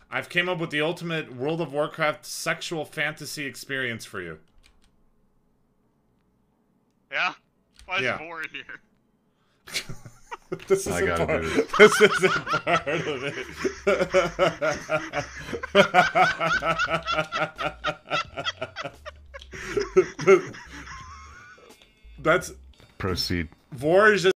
I've came up with the ultimate World of Warcraft sexual fantasy experience for you. Yeah? Why is vore in here? This isn't part of it. That's... Proceed. Vore is just